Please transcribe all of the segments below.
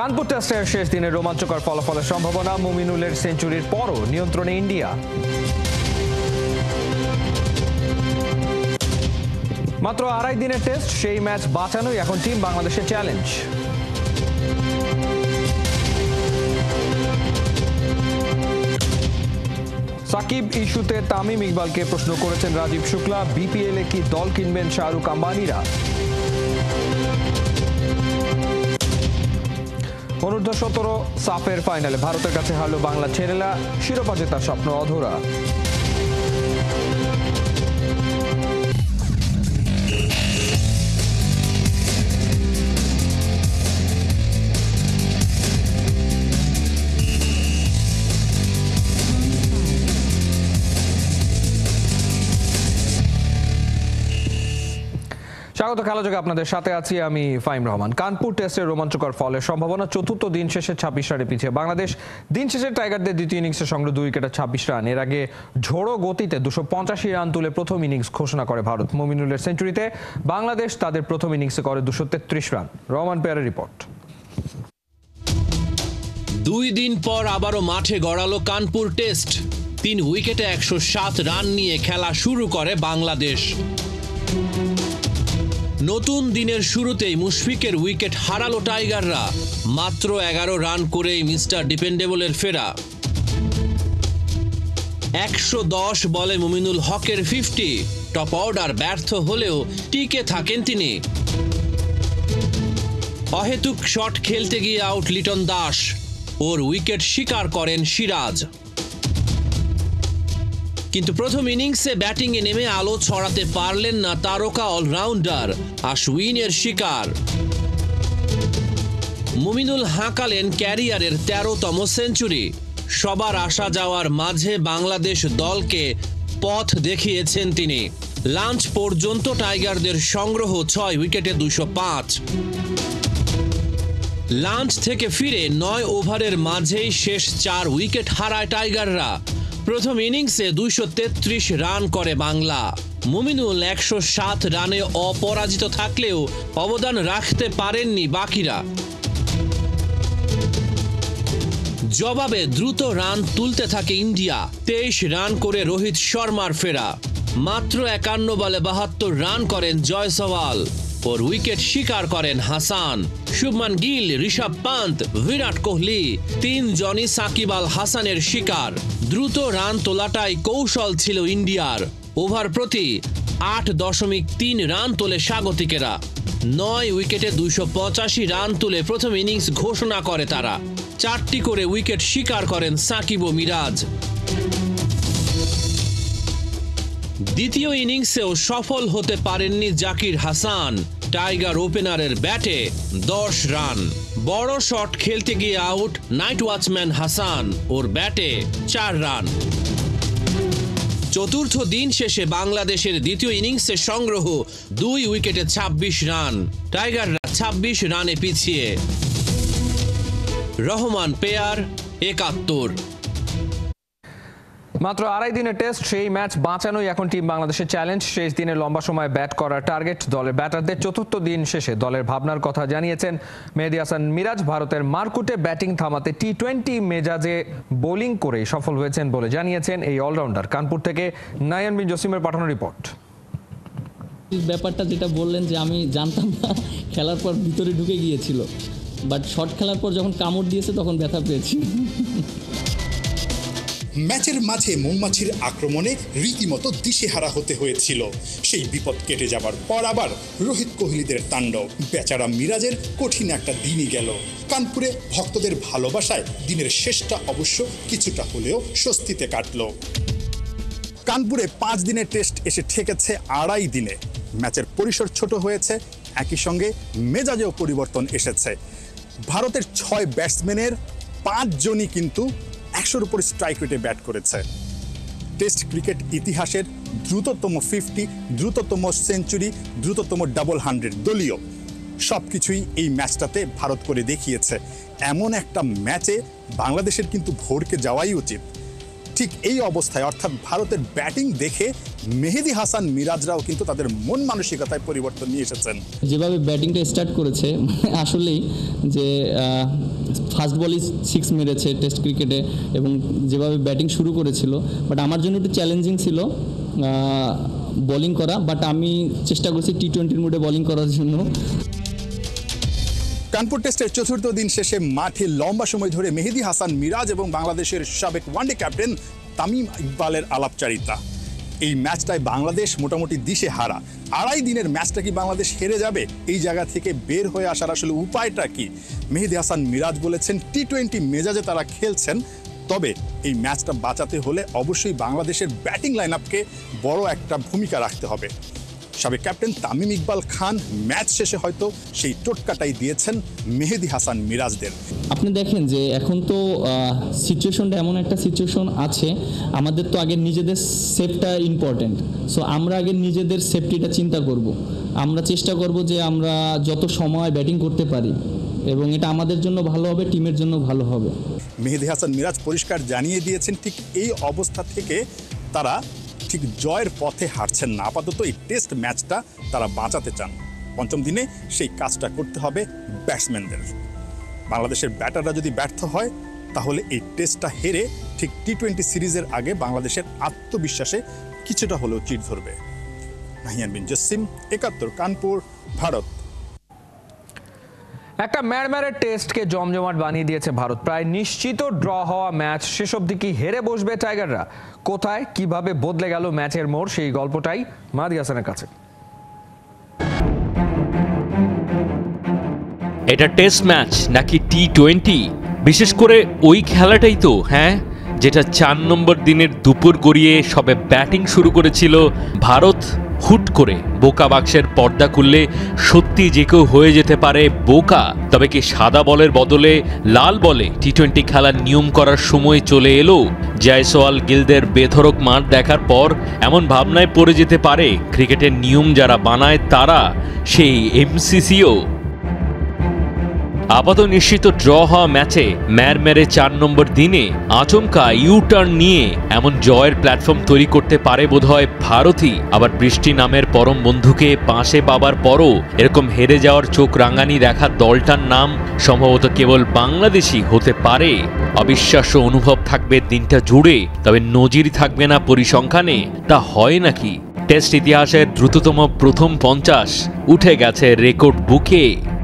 কানপুর টেস্টের শেষ দিনে রোমাঞ্চকর ফলাফলের সম্ভাবনা। মুমিনুলের সেঞ্চুরির পরও নিয়ন্ত্রণে ইন্ডিয়া। মাত্র আড়াই দিনের টেস্ট, সেই ম্যাচ বাঁচানোই এখন টিম বাংলাদেশের চ্যালেঞ্জ। সাকিব ইস্যুতে তামিম ইকবালকে প্রশ্ন করেছেন রাজীব শুক্লা। বিপিএল এ কি দল কিনবেন শাহরুখ আম্বানিরা? অনূর্ধ্ব-17 সাফের ফাইনালে ভারতের কাছে হারল বাংলা ছেলেরা, শিরোপা জেতার স্বপ্ন অধরা। স্বাগত খেলাযোগে, আপনাদের সাথে আছি আমি ফাহিম রহমান। কানপুর টেস্টের রোমাঞ্চকর ফলের সম্ভাবনা। চতুর্থ দিন শেষে 26 রানে পিছিয়ে বাংলাদেশ। দিন শেষে টাইগারদের দ্বিতীয় ইনিংসে সংগ্রহ 2 উইকেটে 26 রান। এর আগে ঝোড়ো গতিতে 285 রান তুলে প্রথম ইনিংস ঘোষণা করে ভারত। মুমিনুলের সেঞ্চুরিতে বাংলাদেশ তাদের প্রথম ইনিংসে করে 233 রান। রহমান পেয়ারের রিপোর্ট। 2 দিন পর আবারও মাঠে গড়ালো কানপুর টেস্ট। 3 উইকেটে 107 রান নিয়ে খেলা শুরু করে বাংলাদেশ। নতুন দিনের শুরুতেই মুশফিকের উইকেট হারালো টাইগাররা। মাত্র 11 রান করেই মিস্টার ডিপেন্ডেবলের ফেরা। 110 বলে মুমিনুল হকের 50। টপ অর্ডার ব্যর্থ হলেও টিকে থাকেন তিনি। অহেতুক শট খেলতে গিয়ে আউট লিটন দাস। ওর উইকেট শিকার করেন সিরাজ। কিন্তু প্রথম ইনিংসে ব্যাটিংয়ে নেমে আলো ছড়াতে পারলেন না তারকা অলরাউন্ডার আশউইনের শিকার। মুমিনুল হাঁকালেন ক্যারিয়ারের 13তম সেঞ্চুরি। সবার আসা যাওয়ার মাঝে বাংলাদেশ দলকে পথ দেখিয়েছেন তিনি। লাঞ্চ পর্যন্ত টাইগারদের সংগ্রহ 6 উইকেটে 205। লাঞ্চ থেকে ফিরে 9 ওভারের মাঝেই শেষ 4 উইকেট হারায় টাইগাররা। প্রথম ইনিংসে 233 রান করে বাংলা। মুমিনুল 107 রানে অপরাজিত থাকলেও অবদান রাখতে পারেননি বাকিরা। জবাবে দ্রুত রান তুলতে থাকে ইন্ডিয়া। 23 রান করে রোহিত শর্মার ফেরা। মাত্র 51 বলে 72 রান করেন জয়সওয়াল। ওর উইকেট শিকার করেন হাসান। শুভমান গিল, ঋষভ পান্ত, বিরাট কোহলি 3 জনই সাকিব আল হাসানের শিকার। দ্রুত রান তোলাটাই কৌশল ছিল ইন্ডিয়ার। ওভার প্রতি 8.3 রান তোলে স্বাগতিকেরা। 9 উইকেটে 285 রান তুলে প্রথম ইনিংস ঘোষণা করে তারা। 4টি করে উইকেট শিকার করেন সাকিব ও মিরাজ। দ্বিতীয় ইনিংসেও সফল হতে পারেননি জাকির হাসান। টাইগার ওপেনারের ব্যাটে 10 রান। বড় শট খেলতে গিয়ে আউট নাইট ওয়াচম্যান হাসান। ওর ব্যাটে 4 রান। চতুর্থ দিন শেষে বাংলাদেশের দ্বিতীয় ইনিংসে সংগ্রহ 2 উইকেটে 26 রান। টাইগাররা 26 রানে পিছিয়ে। রহমান পেয়ার 71। মাত্র আড়াই দিনের টেস্ট, সেই ম্যাচ বাঁচানোই এখন টিম বাংলাদেশের চ্যালেঞ্জ। শেষ দিনে লম্বা সময় ব্যাট করার টার্গেট দলের ব্যাটারদের। চতুর্থ দিন শেষে দলের ভাবনার কথা জানিয়েছেন মেহেদী হাসান মিরাজ। ভারতের মারকুটে ব্যাটিং থামাতে টি-20 মেজাজে বোলিং করে সফল হয়েছেন বলে জানিয়েছেন এই অলরাউন্ডার। কানপুর থেকে নায়ান বিন জসিমের পাঠানো রিপোর্ট। ব্যাপারটা যেটা বললেন যে আমি জানতাম না, খেলার পর ভিতরে ঢুকে গিয়েছিল, বাট শট খেলার পর যখন কামড় দিয়েছে তখন ব্যথা পেয়েছি। ম্যাচের মাঝে মৌমাছির আক্রমণে রীতিমতো দিশেহারা হতে হয়েছিল। সেই বিপদ কেটে যাবার পর আবার রোহিত কোহলিদের তাণ্ডব। বেচারা মিরাজের কঠিন একটা দিনই গেল। কানপুরে ভক্তদের ভালোবাসায় দিনের শেষটা অবশ্য কিছুটা হলেও স্বস্তিতে কাটল। কানপুরে 5 দিনের টেস্ট এসে ঠেকেছে আড়াই দিনে। ম্যাচের পরিসর ছোট হয়েছে, একই সঙ্গে মেজাজেও পরিবর্তন এসেছে। ভারতের 6 ব্যাটসম্যানের 5 জনই কিন্তু 100-র উপর স্ট্রাইক রেটে ব্যাট করেছে। টেস্ট ক্রিকেট ইতিহাসের দ্রুততম 50, দ্রুততম সেঞ্চুরি, দ্রুততম ডাবল 100 দলীয় সবকিছুই এই ম্যাচটাতে ভারত করে দেখিয়েছে। এমন একটা ম্যাচে বাংলাদেশের কিন্তু ভোরকে যাওয়াই উচিত। ঠিক এই অবস্থায় অর্থাৎ ভারতের ব্যাটিং দেখে মেহেদী হাসান মিরাজরাও কিন্তু তাদের মন মানসিকতায় পরিবর্তন নিয়ে এসেছেন। যেভাবে ব্যাটিংটা স্টার্ট করেছে আসলেই যে ফার্স্ট বলই 6 মেরেছে টেস্ট ক্রিকেটে এবং যেভাবে ব্যাটিং শুরু করেছিল, বাট আমার জন্য একটু চ্যালেঞ্জিং ছিল বোলিং করা, বাট আমি চেষ্টা করছি টি-20 মোডে বোলিং করার জন্য। কানপুর টেস্টের চতুর্থ দিন শেষে মাঠে লম্বা সময় ধরে মেহেদী হাসান মিরাজ এবং বাংলাদেশের সাবেক ওয়ানডে ক্যাপ্টেন তামিম ইকবালের আলাপচারিতা। এই ম্যাচটায় বাংলাদেশ মোটামুটি দিশে হারা। 2.5 দিনের ম্যাচটা কি বাংলাদেশ হেরে যাবে? এই জায়গা থেকে বের হয়ে আসার আসলে উপায়টা কি? মেহেদী হাসান মিরাজ বলেছেন টি-20 মেজাজে তারা খেলছেন, তবে এই ম্যাচটা বাঁচাতে হলে অবশ্যই বাংলাদেশের ব্যাটিং লাইন আপকে বড় একটা ভূমিকা রাখতে হবে। সাবেক ক্যাপ্টেন তামিম ইকবাল খান ম্যাচ শেষে হয়তো সেই টোটকাটাই দিয়েছেন মেহেদী হাসান মিরাজদের। আপনি দেখেন যে এখন তো সিচুয়েশনটা এমন একটা সিচুয়েশন আছে, আমাদের তো আগে নিজেদের সেফটা ইম্পর্টেন্ট। সো আমরা আগে নিজেদের সেফটিটা চিন্তা করব। আমরা চেষ্টা করব যে আমরা যত সময় ব্যাটিং করতে পারি এবং এটা আমাদের জন্য ভালো হবে, টিমের জন্য ভালো হবে। মেহেদী হাসান মিরাজ পরিষ্কার জানিয়ে দিয়েছেন ঠিক এই অবস্থা থেকে তারা ঠিক জয়ের পথে হাঁটছেন না। আপাতত এই টেস্ট ম্যাচটা তারা বাঁচাতে চান। পঞ্চম দিনে সেই কাজটা করতে হবে ব্যাটসম্যানদের। বাংলাদেশের ব্যাটাররা যদি ব্যর্থ হয় তাহলে এই টেস্টটা হেরে ঠিক টি-20 সিরিজের আগে বাংলাদেশের আত্মবিশ্বাসে কিছুটা হলেও চিড় ধরবে। নাহিয়ান বিন জসিম, 71 কানপুর, ভারত। একটা ম্যাড়ম্যাড়ের টেস্টকে জমজমাট বানিয়ে দিয়েছে ভারত। প্রায় নিশ্চিত ড্র হওয়া ম্যাচ শেষ অবধি কি হেরে বসবে টাইগাররা? কোথায় কিভাবে বদলে গেল ম্যাচের মোড়, সেই গল্পটাই মাহদী হাসানের কাছে। এটা টেস্ট ম্যাচ নাকি টি-20? বিশেষ করে ওই খেলাটাই তো, হ্যাঁ, যেটা 4 নম্বর দিনের দুপুর গড়িয়ে সবে ব্যাটিং শুরু করেছিল ভারত। হুট করে বোকা বাক্সের পর্দা খুললে সত্যি যে কেউ হয়ে যেতে পারে বোকা। তবে কি সাদা বলের বদলে লাল বলে টি-20 খেলার নিয়ম করার সময় চলে এলো? জয়সওয়াল গিলদের বেধড়ক মাঠ দেখার পর এমন ভাবনায় পড়ে যেতে পারে ক্রিকেটের নিয়ম যারা বানায় তারা, সেই এমসিসিও। আপাতত নিশ্চিত ড্র হওয়া ম্যাচে ম্যাড়মেরে 4 নম্বর দিনে আচমকা ইউটার্ন নিয়ে এমন জয়ের প্ল্যাটফর্ম তৈরি করতে পারে বোধহয় ভারতই। আবার বৃষ্টি নামের পরম বন্ধুকে পাশে পাবার পরও এরকম হেরে যাওয়ার চোখ রাঙানি দেখা দলটার নাম সম্ভবত কেবল বাংলাদেশই হতে পারে। অবিশ্বাস্য অনুভব থাকবে দিনটা জুড়ে, তবে নজির থাকবে না পরিসংখ্যানে। তা হয় নাকি? টেস্ট ইতিহাসের দ্রুততম প্রথম 50 উঠে গেছে রেকর্ড বুকে।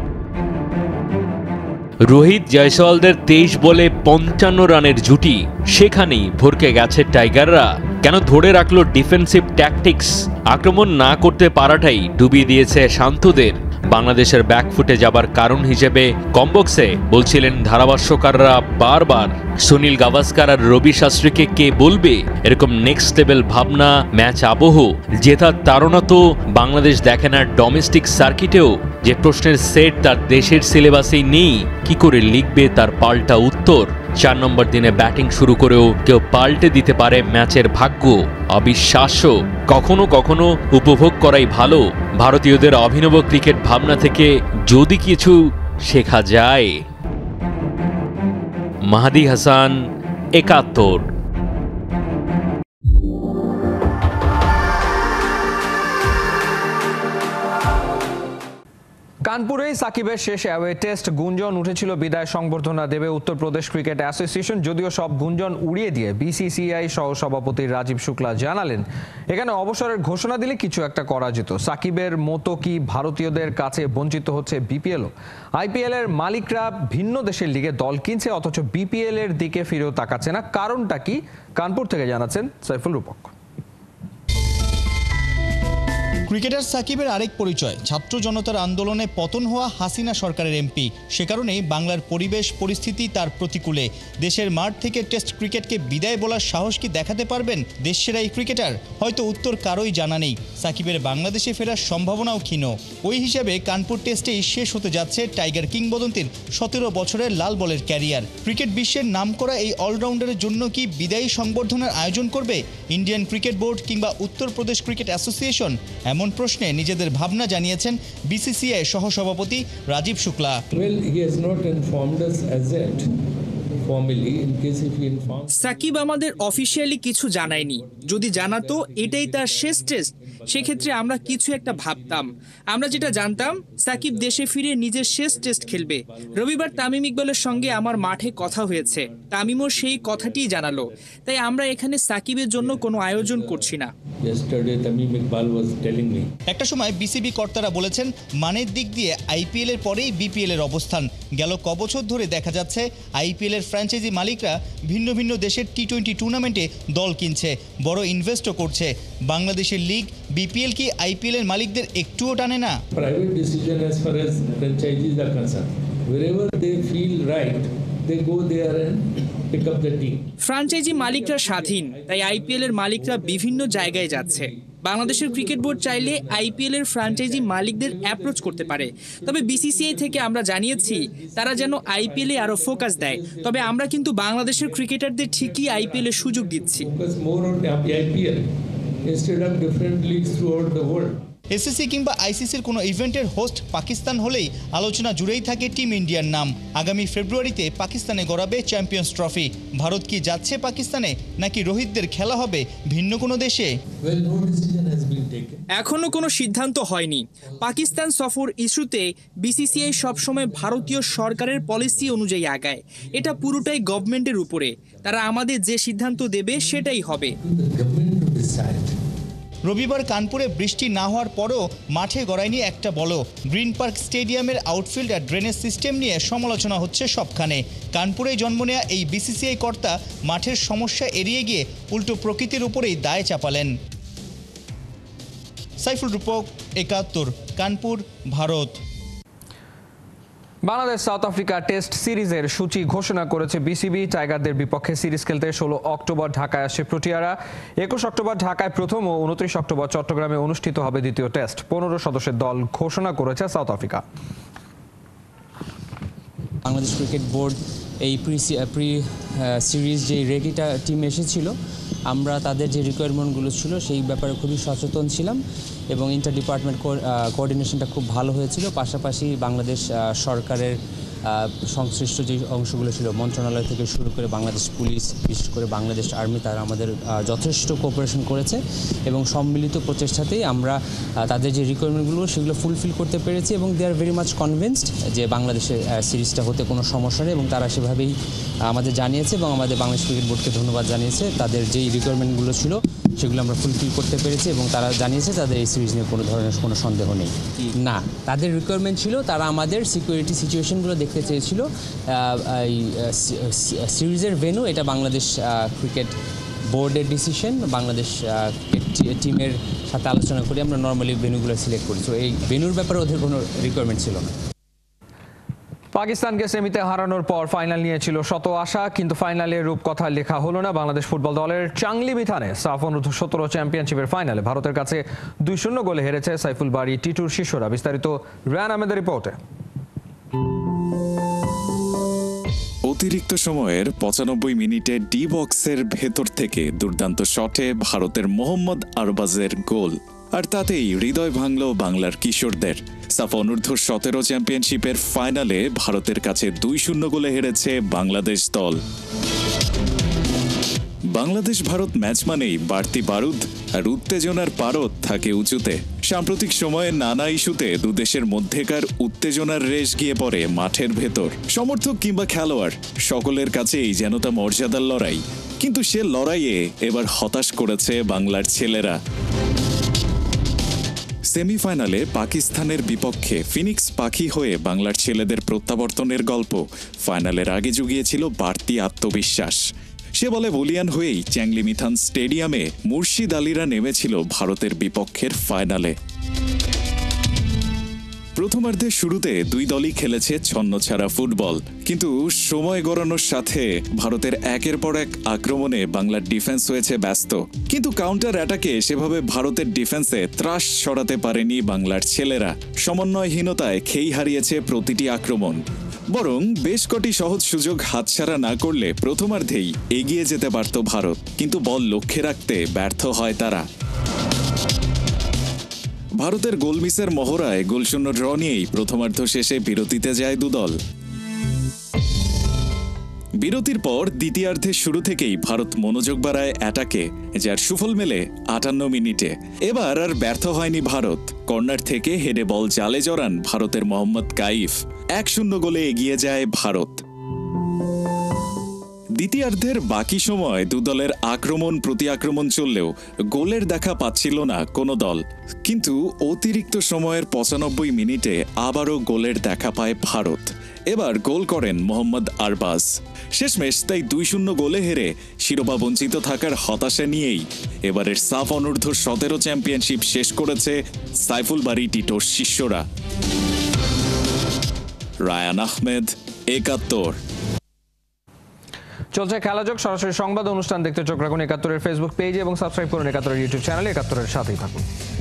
রোহিত জয়সওয়ালদের 23 বলে 55 রানের জুটি, সেখানেই ভরকে গেছে টাইগাররা। কেন ধরে রাখলো ডিফেন্সিভ ট্যাকটিক্স? আক্রমণ না করতে পারাটাই ডুবিয়ে দিয়েছে শান্তদের। বাংলাদেশের ব্যাকফুটে যাবার কারণ হিসেবে কমবক্সে বলছিলেন ধারাভাষ্যকাররা বারবার। সুনীল গাভাস্কার আর রবি শাস্ত্রীকে কে বলবে এরকম নেক্সট লেভেল ভাবনা, ম্যাচ আবহ, জেতার তাড়না তো বাংলাদেশ দেখে না ডোমেস্টিক সার্কিটেও। যে প্রশ্নের সেট তার দেশের সিলেবাসেই নেই, কি করে লিখবে তার পাল্টা উত্তর? 4 নম্বর দিনে ব্যাটিং শুরু করেও কেউ পাল্টে দিতে পারে ম্যাচের ভাগ্য। অবিশ্বাস্য। কখনো কখনো উপভোগ করাই ভালো। ভারতীয়দের অভিনব ক্রিকেট ভাবনা থেকে যদি কিছু শেখা যায়। মাহদী হাসান, 71। কানপুরেই সাকিবের শেষ অ্যাওয়ে টেস্ট। গুঞ্জন উঠেছিল বিদায় সংবর্ধনা দেবে উত্তরপ্রদেশ ক্রিকেট অ্যাসোসিয়েশন। যদিও সব গুঞ্জন উড়িয়ে দিয়ে বিসিসিআই সহ সভাপতি রাজীব শুক্লা জানালেন এখানে অবসরের ঘোষণা দিলে কিছু একটা করা যেত। সাকিবের মতো কি ভারতীয়দের কাছে বঞ্চিত হচ্ছে বিপিএলও? আইপিএল এর মালিকরা ভিন্ন দেশের লিগে দল কিনছে অথচ বিপিএল এর দিকে ফিরেও তাকাচ্ছে না। কারণটা কি? কানপুর থেকে জানাচ্ছেন সাইফুল রূপক। ক্রিকেটার সাকিবের আরেক পরিচয় ছাত্র জনতার আন্দোলনে পতন হওয়া হাসিনা সরকারের এমপি। সে কারণেই বাংলার পরিবেশ পরিস্থিতি তার প্রতিকূলে। দেশের মাঠ থেকে টেস্ট ক্রিকেটকে বিদায় বলার সাহস কি দেখাতে পারবেন দেশসেরা এই ক্রিকেটার? হয়তো উত্তর কারোই জানা নেই। সাকিবের বাংলাদেশে ফেরার সম্ভাবনাও ক্ষীণ। ওই হিসাবে কানপুর টেস্টেই শেষ হতে যাচ্ছে টাইগার কিংবদন্তির 17 বছরের লাল বলের ক্যারিয়ার। ক্রিকেট বিশ্বের নামকরা এই অলরাউন্ডারের জন্য কি বিদায়ী সংবর্ধনার আয়োজন করবে ইন্ডিয়ান ক্রিকেট বোর্ড কিংবা উত্তরপ্রদেশ ক্রিকেট অ্যাসোসিয়েশন? এমন প্রশ্নে নিজেদের ভাবনা জানিয়েছেন বিসিসিআই সহসভাপতি Rajib Shukla. Well, he has not informed us as yet. formally in case if he informs. Shakib আমাদের অফিসিয়ালি কিছু জানায়নি। যদি জানাতো এটাই তার শেষ টেস্ট, সেক্ষেত্রে আমরা কিছু একটা ভাবতাম। আমরা যেটা জানতাম সাকিব দেশে ফিরে নিজের শেষ টেস্ট খেলবে। রবিবার তামিম ইকবালের সঙ্গে আমার মাঠে কথা হয়েছে, তামিমও সেই কথাটিই জানালো। তাই আমরা এখানে সাকিবের জন্য কোনো আয়োজন করছি না। Yesterday Tamim Iqbal was telling me. একটা সময় বিসিবি কর্তারা বলেছেন মানের দিক দিয়ে আইপিএল এর পরেই বিপিএল এর অবস্থান। গেল কবছর ধরে দেখা যাচ্ছে আইপিএল এর ফ্র্যাঞ্চাইজি মালিকরা ভিন্ন ভিন্ন দেশের টি-20 টুর্নামেন্টে দল কিনছে, বড় ইনভেস্টও করছে। বাংলাদেশের লিগ বিপিএল কি আইপিএল এর মালিকদের একটুও টানে না? Private decision as far as franchisees are concerned. Wherever they feel right, they go there and pick up the team. Franchise মালিকরা স্বাধীন, তাই আইপিএল এর মালিকরা বিভিন্ন জায়গায় যাচ্ছে। বাংলাদেশের ক্রিকেট বোর্ড চাইলে আইপিএল এর ফ্র্যাঞ্চাইজি মালিকদের অ্যাপ্রোচ করতে পারে। তবে বিসিসিআই থেকে আমরা জানিয়েছি তারা যেন আইপিএল এ আরো ফোকাস দেয়। তবে আমরা কিন্তু বাংলাদেশের ক্রিকেটারদের ঠিকই আইপিএল এর সুযোগ দিচ্ছি। Focus more on the IPL instead of different leagues throughout the world. SSC কিংবা আইসিসির কোনো ইভেন্টের হোস্ট পাকিস্তান হলেই আলোচনা জুড়েই থাকে টিম ইন্ডিয়ার নাম। আগামী ফেব্রুয়ারিতে পাকিস্তানে গড়াবে চ্যাম্পিয়ন্স ট্রফি। ভারত কি যাচ্ছে পাকিস্তানে, নাকি রোহিতদের খেলা হবে ভিন্ন কোনো দেশে? Well, no decision has been taken. এখনো কোনো সিদ্ধান্ত হয়নি। পাকিস্তান সফর ইস্যুতে বিসিসিআই সবসময় ভারতীয় সরকারের পলিসি অনুযায়ী আগায়। এটা পুরোটাই গভর্নমেন্টের উপরে, তারা আমাদের যে সিদ্ধান্ত দেবে সেটাই হবে। The government to decide. রবিবার কানপুরে বৃষ্টি না হওয়ার পরও মাঠে গড়ায়নি একটা বলও। গ্রিন পার্ক স্টেডিয়ামের আউটফিল্ড আর ড্রেনেজ সিস্টেম নিয়ে সমালোচনা হচ্ছে সবখানে। কানপুরেই জন্ম নেয়া এই বিসিসিআই কর্তা মাঠের সমস্যা এড়িয়ে গিয়ে উল্টো প্রকৃতির উপরেই দায় চাপালেন। Saiful Rupak, ৭১, Kanpur, Bharat. Bangladesh South Africa test সিরিজের সূচি ঘোষণা করেছে বিসিবি। টাইগারদের বিপক্ষে সিরিজ খেলতে ১৬ অক্টোবর ঢাকায় আসে প্রোটিয়ারা। ২১ অক্টোবর ঢাকায় প্রথম ও ২৯ অক্টোবর চট্টগ্রামে অনুষ্ঠিত হবে দ্বিতীয় টেস্ট। ১৫ সদস্যের দল ঘোষণা করেছে South Africa. Bangladesh cricket board এই প্রি সিরিজ যে রেগিটা টিম এসেছিল, আমরা তাদের যে রিকোয়ারমেন্টগুলো ছিল সেই ব্যাপারে খুবই সচেতন ছিলাম এবং ইন্টার ডিপার্টমেন্ট কোঅর্ডিনেশনটা খুব ভালো হয়েছিল। পাশাপাশি বাংলাদেশ সরকারের সংশ্লিষ্ট যে অংশগুলো ছিল, মন্ত্রণালয় থেকে শুরু করে বাংলাদেশ পুলিশ, বিশেষ করে বাংলাদেশ আর্মি, তারা আমাদের যথেষ্ট কোঅপারেশন করেছে এবং সম্মিলিত প্রচেষ্টাতেই আমরা তাদের যে রিকোয়ারমেন্টগুলো সেগুলো ফুলফিল করতে পেরেছি এবং they are very much convinced যে বাংলাদেশের সিরিজটা হতে কোনো সমস্যা নেই এবং তারা সেভাবেই আমাদের জানিয়েছে এবং আমাদের বাংলাদেশ ক্রিকেট বোর্ডকে ধন্যবাদ জানিয়েছে। তাদের যেই রিকোয়ারমেন্টগুলো ছিল সেগুলো আমরা ফুলফিল করতে পেরেছি এবং তারা জানিয়েছে তাদের এই সিরিজ নিয়ে কোনো ধরনের কোনো সন্দেহ নেই। না, তাদের রিকোয়ারমেন্ট ছিল তারা আমাদের সিকিউরিটি সিচুয়েশনগুলো দেখতে চেয়েছিল। এই সিরিজের ভেন্যু এটা বাংলাদেশ ক্রিকেট বোর্ডের ডিসিশন। বাংলাদেশ ক্রিকেট টিমের সাথে আলোচনা করে আমরা নর্মালি ভেন্যুগুলো সিলেক্ট করি। তো এই ভেন্যুর ব্যাপারে ওদের কোনো রিকোয়ারমেন্ট ছিল না। পাকিস্তানকে সেমিতে হারানোর পর ফাইনাল নিয়েছিল শত আশা, কিন্তু ফাইনালের রূপকথা লেখা হলো না বাংলাদেশ ফুটবল দলের। চাংলি মিথানে সাফ অনূর্ধ্ব ১৭ চ্যাম্পিয়নশিপের ফাইনালে ভারতের কাছে ২-০ গোলে হেরেছে সাইফুল বারী টিটুর শিষ্যরা। বিস্তারিত রায়ান আহমেদের রিপোর্টে। অতিরিক্ত সময়ের ৯৫ মিনিটে ডি বক্সের ভেতর থেকে দুর্দান্ত শটে ভারতের মোহাম্মদ আরবাজের গোল, আর তাতেই হৃদয় ভাঙল বাংলার কিশোরদের। সাফ অনূর্ধ্ব ১৭ চ্যাম্পিয়নশিপের ফাইনালে ভারতের কাছে ২-০ গোলে হেরেছে বাংলাদেশ দল। বাংলাদেশ ভারত ম্যাচ মানেই বাড়তি বারুদ আর উত্তেজনার পারদ থাকে উঁচুতে। সাম্প্রতিক সময়ে নানা ইস্যুতে দুদেশের মধ্যেকার উত্তেজনার রেশ গিয়ে পড়ে মাঠের ভেতর। সমর্থক কিংবা খেলোয়াড় সকলের কাছেই যেন তা মর্যাদার লড়াই, কিন্তু সে লড়াইয়ে এবার হতাশ করেছে বাংলার ছেলেরা। সেমিফাইনালে পাকিস্তানের বিপক্ষে ফিনিক্স পাখি হয়ে বাংলার ছেলেদের প্রত্যাবর্তনের গল্প ফাইনালের আগে জুগিয়েছিল বাড়তি আত্মবিশ্বাস। সে বলে বলিয়ান হয়েই চ্যাংলি মিথান স্টেডিয়ামে মুর্শিদ আলীরা নেমেছিল ভারতের বিপক্ষের ফাইনালে। প্রথমার্ধের শুরুতে দুই দলই খেলেছে ছন্নছাড়া ফুটবল, কিন্তু সময় গড়ানোর সাথে ভারতের একের পর এক আক্রমণে বাংলার ডিফেন্স হয়েছে ব্যস্ত। কিন্তু কাউন্টার অ্যাটাকে সেভাবে ভারতের ডিফেন্সে ত্রাস সরাতে পারেনি বাংলার ছেলেরা। সমন্বয়হীনতায় খেই হারিয়েছে প্রতিটি আক্রমণ। বরং বেশ কটি সহজ সুযোগ হাতছাড়া না করলে প্রথমার্ধেই এগিয়ে যেতে পারত ভারত, কিন্তু বল লক্ষ্যে রাখতে ব্যর্থ হয় তারা। ভারতের গোল মিসের মহড়ায় গোলশূন্য ড্র নিয়েই প্রথমার্ধ শেষে বিরতিতে যায় দুদল। বিরতির পর দ্বিতীয়ার্ধের শুরু থেকেই ভারত মনোযোগ বাড়ায় অ্যাটাকে, যার সুফল মেলে 58 মিনিটে। এবার আর ব্যর্থ হয়নি ভারত। কর্নার থেকে হেডে বল জালে জড়ান ভারতের মোহাম্মদ কাইফ। 1-0 গোলে এগিয়ে যায় ভারত। দ্বিতীয়ার্ধের বাকি সময় দু দলের আক্রমণ প্রতি আক্রমণ চললেও গোলের দেখা পাচ্ছিল না কোনো দল। কিন্তু অতিরিক্ত সময়ের 95 মিনিটে আবারও গোলের দেখা পায় ভারত। এবার গোল করেন মোহাম্মদ আরবাজ। শেষমেশ তাই 2-0 গোলে হেরে শিরোপা বঞ্চিত থাকার হতাশা নিয়েই এবারের সাফ অনূর্ধ্ব 17 চ্যাম্পিয়নশিপ শেষ করেছে সাইফুল বারী টিটোর শিষ্যরা। রায়ান আহমেদ, 71। চলছে খেলাযোগ সরাসরি সংবাদ অনুষ্ঠান দেখতে চোখ রাখুন 71-এর ফেসবুক পেজে এবং সাবস্ক্রাইব করুন 71-এর ইউটিউব চ্যানেলে। 71-এর সাথেই থাকুন।